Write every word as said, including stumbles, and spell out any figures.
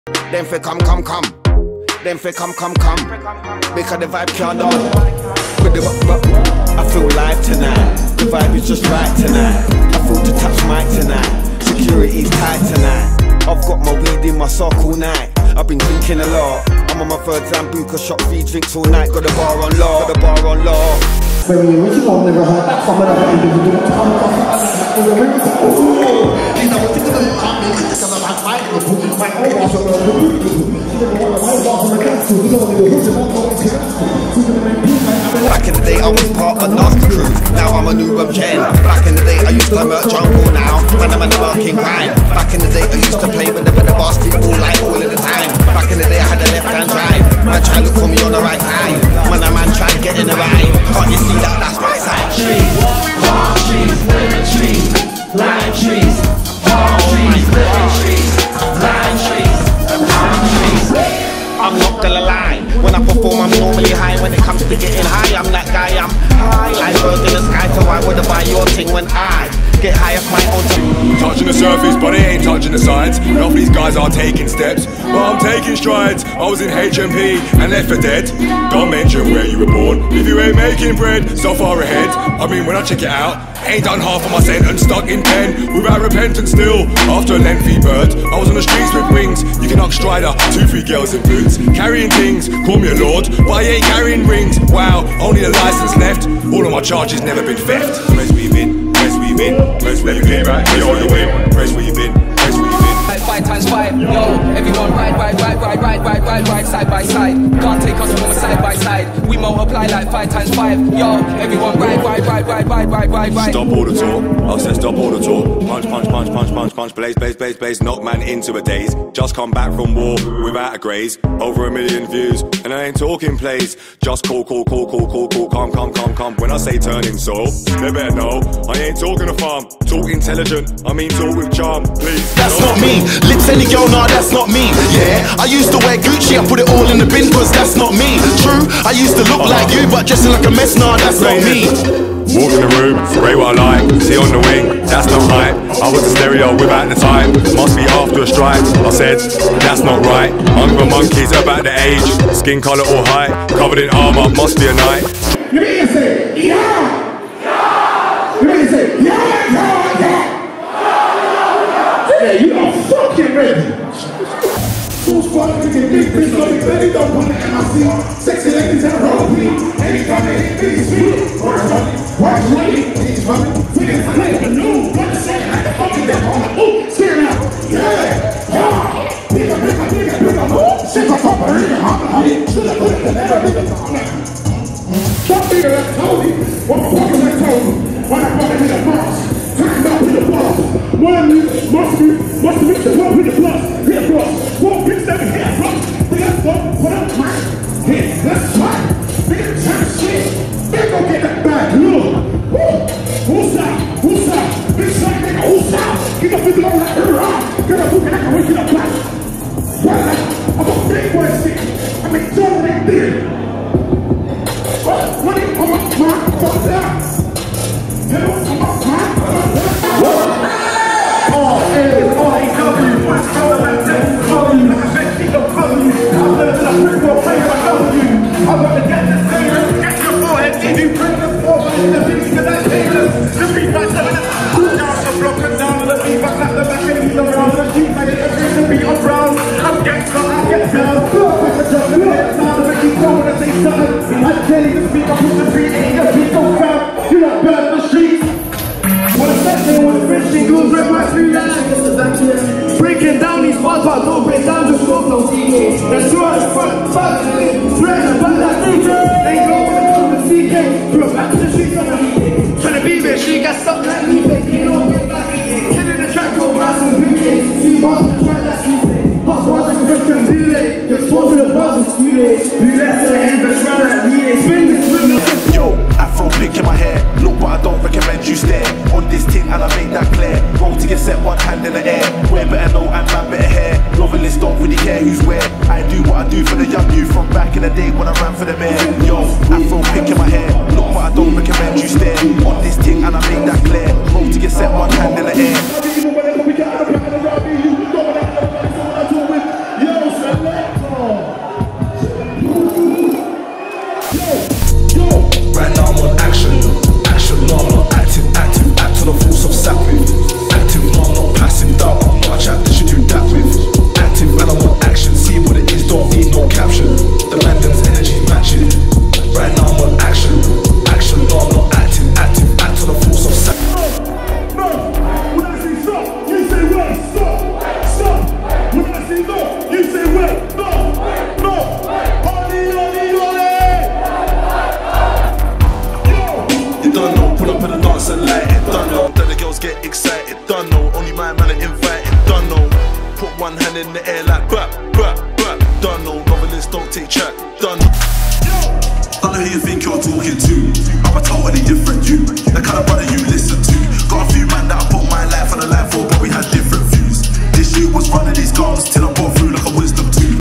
Them fi come, come, come. Them fi come, come, come. Because the vibe can't done. With the buck, buck. I feel live tonight. The vibe is just right tonight. I feel to touch mic tonight. Security's tight tonight. I've got my weed in my sock all night. I've been drinking a lot. I'm on my third Zambuca, shot three drinks all night. Got the bar on law, got the bar on law. Very original, never heard that from another individual. These are what you can do. I'm making this because I'm fighting the book. My own boss are the book. Back in the day I was part of Nasty Crew. Now I'm a new Rum Gen. Back in the day I used to merch jungle now. When I'm in the working grind. Back in the day I used to play with the, with the basketball like all of the time. Back in the day I had a left hand drive. Man try look for me on the right side. Man a man try to get in the ride. Can't you see that that's my side? Trees, palm trees, lemon trees, lime trees, palm trees, lemon trees, lime trees, lime trees. I'm not gonna lie, when I perform I'm normally high. When it comes to getting high, I'm that guy, I'm high like birds in the sky. So why would I buy your thing when I get high off my own time? Touching the surface, but it ain't touching the sides. Enough of these guys are taking steps, but I'm taking strides. I was in H M P and left for dead. Don't mention where you were born if you ain't making bread. So far ahead, I mean when I check it out, ain't done half of my sentence, stuck in pen without repentance still. After a lengthy bird, I was on the streets with wings. You can knock Strider, two, three girls in boots, carrying things, call me a lord, but I ain't carrying rings. Wow, only a license left, all of my charges never been theft. Where's we been? Where's we been? Where's we been? Where's we been? Where's we been? Where's we been? Five times five, yo, everyone ride, ride, ride, ride, ride, ride, ride, ride, side by side. Can't take us from side by side. We multiply like five times five, yo, everyone ride, ride, ride, ride, ride, ride, ride, ride. Stop all the talk, I said stop all the talk. Punch, punch, punch, punch, punch, punch, blaze, blaze, blaze, blaze. Knock man into a daze. Just come back from war without a graze. Over a million views, and I ain't talking plays. Just call, call, call, call, call, call, come, come, come, come. When I say turning soul, they better know I ain't talking a farm. Talk intelligent, I mean talk with charm, please. That's not me. Lips any girl, nah, that's not me. Yeah, I used to wear Gucci, I put it all in the bin, cause that's not me. True, I used to look like you, but dressing like a mess, nah, that's not me. Walk in the room, spray what I like, see on the wing, that's not hype. I was a stereo without the time, must be after a strike. I said, that's not right. Hungry monkeys about the age, skin colour or height, covered in armour, must be a night. You mean to say, yeah! You mean to say, yeah, yeah, yeah! Yeah, you are fucking ready! Who's fucking to get big bitch on the belly, don't put it in my seat. Sexy ladies and roll me. Anytime they hit me, sweet. Words running, words running, things running. We can play the new, what to say, like the fucking death on the ooh, scare now. Yeah, yeah. Bigger, bigger, bigger, bigger, ooh. Shit, I'm up, I'm reading, I'm honey. Should I put it in there, bigger, bigger. Stop bigger, that's Tony. What the fuck is that Tony? When I fucking hit the boss, turn up with the boss. One must be, must be the one with the plus. Hit the boss. Won't bitch that we hit from. Let's go, put up my hit. Let's try. Big time shit. They gon' get that back. Look. Woo. Who's that? Who's that? Big time nigga. Who's that? Get up in the middle of that around. Get up, look at that. Wake it up back. Well, I'm a big boy shit. I mean, don't make this. What? What? I'm a man. Fuck that. I'm a man. What? Oh, hey, oh, he W, what's going on? Follow you, eventually don't follow you. I'm gonna let a brick roll play if I know you. I'm gonna get this thing, get your forehead, give you bring the forward in the beat, cause that's dangerous. The beat by seven, pull down the block and down the beat, I clap the back and he's around the keep my head, the beat on brown. I'm gangsta, I get down. With the drum, the head, now the beat, going to say something. I tell you to speak, I put the beat in your beat, don't crowd. You don't burn the streets. What a second, what a bitch, she goes right by three lines. Breaking down these bars, but don't break down, just go no D J. That's right, fuck, fuck, red, but that D J. They go on to the C K, throw back to the streets on the D J. Tryna be rich, she got stuck like me, you know, get back. Killing the track, go rise and big it. See bars, try that C K. Hot bars, like a victim, delay. You're supposed to the bars, it's too late. You left the hand, but try that, we ain't spin this with no. Yo, Afro pick in my hair. Look, but I don't recommend you stare on this thing, and I make that clear. Roll to get set, one hand in the air. Wear better know and man better hair. Novelists don't really care who's where. I do what I do for the young youth from back in the day when I ran for the mayor. Yo, Afro pick in my hair. Look, but I don't recommend you stare on this thing, and I make that clear. Roll to get set, one hand in the air. But, but, don't know, novelists don't take chat. Done. I know who you think you're talking to. I'm a totally different you. The kind of brother you